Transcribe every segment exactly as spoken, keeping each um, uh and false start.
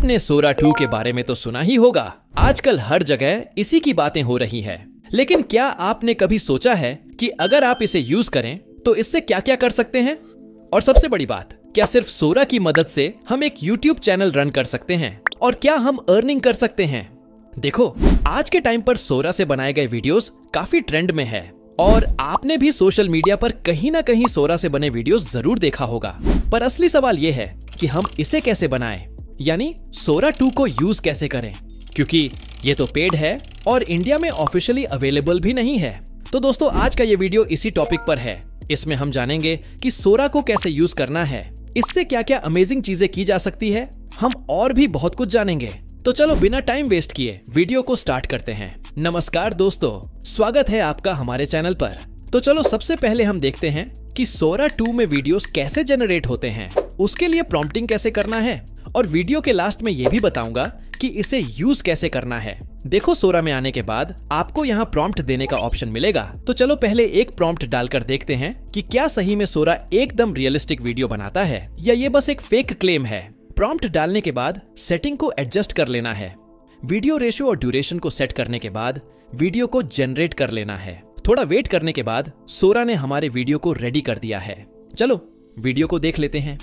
आपने सोरा टू के बारे में तो सुना ही होगा। आजकल हर जगह इसी की बातें हो रही है। लेकिन क्या आपने कभी सोचा है कि अगर आप इसे यूज करें तो इससे क्या क्या कर सकते हैं? और सबसे बड़ी बात, क्या सिर्फ सोरा की मदद से हम एक यूट्यूब चैनल रन कर सकते हैं? और क्या हम अर्निंग कर सकते हैं? देखो, आज के टाइम पर सोरा से बनाए गए वीडियोस काफी ट्रेंड में है और आपने भी सोशल मीडिया पर कहीं ना कहीं सोरा से बने वीडियोस जरूर देखा होगा। पर असली सवाल यह है कि हम इसे कैसे बनाएं, यानी सोरा टू को यूज कैसे करें, क्योंकि ये तो पेड है और इंडिया में ऑफिशियली अवेलेबल भी नहीं है। तो दोस्तों, आज का ये वीडियो इसी टॉपिक पर है। इसमें हम जानेंगे कि सोरा को कैसे यूज करना है, इससे क्या क्या अमेजिंग चीजें की जा सकती है, हम और भी बहुत कुछ जानेंगे। तो चलो बिना टाइम वेस्ट किए वीडियो को स्टार्ट करते हैं। नमस्कार दोस्तों, स्वागत है आपका हमारे चैनल पर। तो चलो सबसे पहले हम देखते हैं कि सोरा टू में वीडियोस कैसे जनरेट होते हैं, उसके लिए प्रॉम्प्टिंग कैसे करना है और वीडियो के लास्ट में ये भी बताऊंगा कि इसे यूज कैसे करना है। देखो, सोरा में आने के बाद आपको यहाँ प्रॉम्प्ट देने का ऑप्शन मिलेगा। तो चलो पहले एक प्रॉम्प्ट डालकर देखते हैं कि क्या सही में सोरा एकदम रियलिस्टिक वीडियो बनाता है या ये बस एक फेक क्लेम है। प्रॉम्प्ट डालने के बाद सेटिंग को एडजस्ट कर लेना है। वीडियो रेशियो और ड्यूरेशन को सेट करने के बाद वीडियो को जनरेट कर लेना है। थोड़ा वेट करने के बाद सोरा ने हमारे वीडियो को रेडी कर दिया है। चलो वीडियो को देख लेते हैं।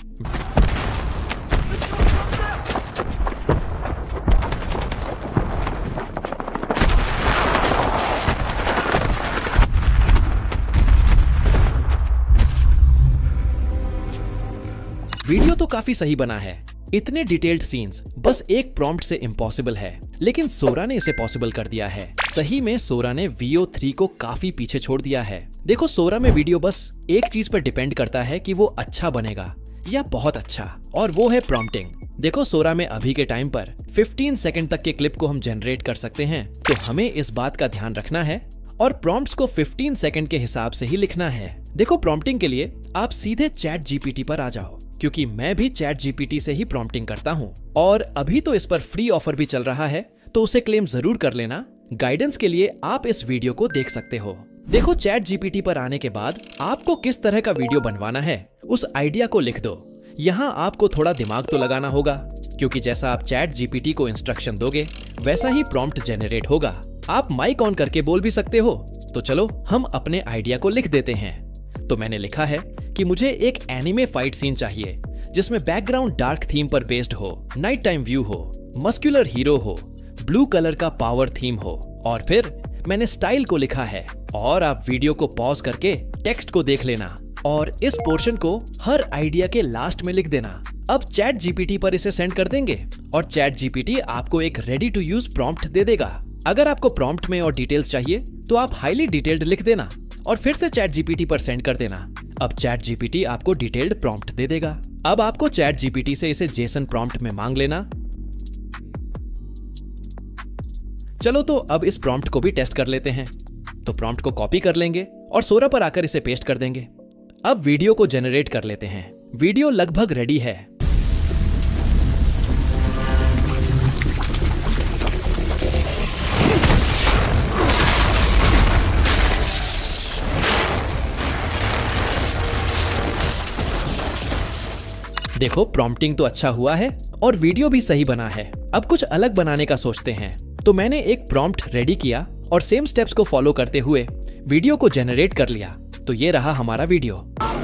वीडियो तो काफी सही बना है। इतने डिटेल्ड सीन्स बस एक प्रॉम्प्ट से इम्पॉसिबल है, लेकिन सोरा ने इसे पॉसिबल कर दिया है। सही में सोरा ने वी ओ थ्री को काफी पीछे छोड़ दिया है। देखो, सोरा में वीडियो बस एक चीज पर डिपेंड करता है कि वो अच्छा बनेगा या बहुत अच्छा, और वो है प्रॉम्प्टिंग। देखो, सोरा में अभी के टाइम पर पंद्रह सेकंड तक के क्लिप को हम जनरेट कर सकते हैं, तो हमें इस बात का ध्यान रखना है और प्रॉम्प्ट्स को पंद्रह सेकंड के हिसाब से ही लिखना है। देखो, प्रॉम्प्टिंग के लिए आप सीधे चैट जी पी टी पर आ जाओ, क्योंकि मैं भी चैट जी पी टी से ही प्रॉम्प्टिंग करता हूँ और अभी तो इस पर फ्री ऑफर भी चल रहा है, तो उसे क्लेम जरूर कर लेना। गाइडेंस के लिए आप इस वीडियो को देख सकते हो। देखो, चैट जी पी टी पर आने के बाद आपको किस तरह का वीडियो बनवाना है उस आइडिया को लिख दो। यहाँ आपको थोड़ा दिमाग तो लगाना होगा, क्योंकि जैसा आप चैट जी पी टी को इंस्ट्रक्शन दोगे वैसा ही प्रॉम्प्ट जनरेट होगा। आप माइक ऑन करके बोल भी सकते हो। तो चलो हम अपने आइडिया को लिख देते हैं। तो मैंने लिखा है कि मुझे एक एनिमे फाइट सीन चाहिए जिसमें बैकग्राउंड डार्क थीम पर बेस्ड हो, नाइट टाइम व्यू हो, मस्कुलर हीरो हो, ब्लू कलर का पावर थीम हो, और फिर मैंने स्टाइल को लिखा है। और आप वीडियो को पॉज करके टेक्स्ट को देख लेना और इस पोर्शन को हर आइडिया के लास्ट में लिख देना। अब चैट जी पी टी पर इसे सेंड कर देंगे और चैट जी पी टी आपको एक रेडी टू यूज प्रॉम्प्ट दे देगा। अगर आपको प्रॉम्प्ट में और डिटेल्स चाहिए तो आप हाईली डिटेल्ड लिख देना और फिर से चैट जी पी टी पर सेंड कर देना। अब चैट जी पी टी आपको डिटेल्ड प्रॉम्प्ट दे देगा। अब आपको चैट जी पी टी से इसे जेसन प्रॉम्प्ट में मांग लेना। चलो तो अब इस प्रॉम्प्ट को भी टेस्ट कर लेते हैं। तो प्रॉम्प्ट को कॉपी कर लेंगे और सोरा पर आकर इसे पेस्ट कर देंगे। अब वीडियो को जनरेट कर लेते हैं। वीडियो लगभग रेडी है। देखो, प्रॉम्प्टिंग तो अच्छा हुआ है और वीडियो भी सही बना है। अब कुछ अलग बनाने का सोचते हैं। तो मैंने एक प्रॉम्प्ट रेडी किया और सेम स्टेप्स को फॉलो करते हुए वीडियो को जनरेट कर लिया। तो ये रहा हमारा वीडियो।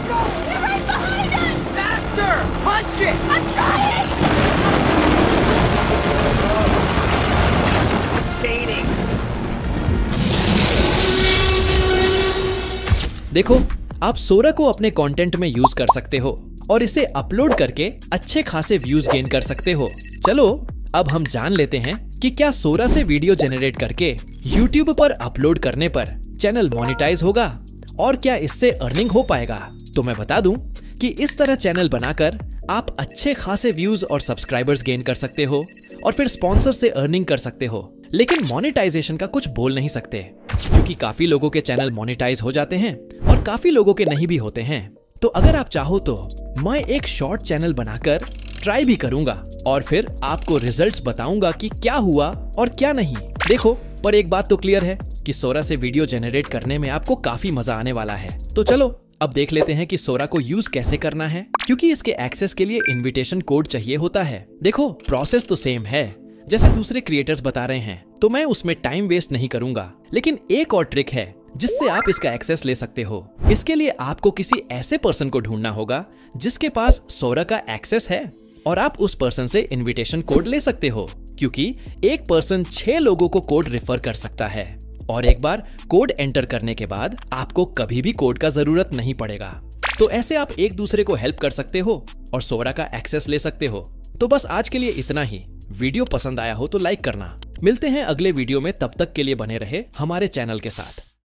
देखो, आप सोरा को अपने कंटेंट में यूज कर सकते हो और इसे अपलोड करके अच्छे खासे व्यूज गेन कर सकते हो। चलो अब हम जान लेते हैं कि क्या सोरा से वीडियो जनरेट करके यूट्यूब पर अपलोड करने पर चैनल मोनेटाइज होगा और क्या इससे अर्निंग हो पाएगा। तो मैं बता दूं कि इस तरह चैनल बनाकर आप अच्छे खासे व्यूज और सब्सक्राइबर्स गेन कर सकते हो और फिर स्पॉन्सर से अर्निंग कर सकते हो, लेकिन मोनेटाइजेशन का कुछ बोल नहीं सकते, क्योंकि काफी लोगों के चैनल मोनेटाइज हो जाते हैं और काफी लोगों के नहीं भी होते हैं। तो अगर आप चाहो तो मैं एक शॉर्ट चैनल बनाकर ट्राई भी करूंगा और फिर आपको रिजल्ट्स बताऊंगा कि क्या हुआ और क्या नहीं। देखो, पर एक बात तो क्लियर है कि सोरा से वीडियो जनरेट करने में आपको काफी मजा आने वाला है। तो चलो अब देख लेते हैं कि सोरा को यूज कैसे करना है, क्योंकि इसके एक्सेस के लिए इनविटेशन कोड चाहिए होता है। देखो प्रोसेस तो सेम है जैसे दूसरे क्रिएटर्स बता रहे हैं, तो मैं उसमें टाइम वेस्ट नहीं करूंगा। लेकिन एक और ट्रिक है जिससे आप इसका एक्सेस ले सकते हो। इसके लिए आपको किसी ऐसे पर्सन को ढूंढना होगा जिसके पास सोरा का एक्सेस है और आप उस पर्सन से इनविटेशन कोड ले सकते हो, क्योंकि एक पर्सन छह लोगों को कोड रेफर कर सकता है और एक बार कोड एंटर करने के बाद आपको कभी भी कोड का जरूरत नहीं पड़ेगा। तो ऐसे आप एक दूसरे को हेल्प कर सकते हो और सोरा का एक्सेस ले सकते हो। तो बस आज के लिए इतना ही। वीडियो पसंद आया हो तो लाइक करना। मिलते हैं अगले वीडियो में, तब तक के लिए बने रहे हमारे चैनल के साथ।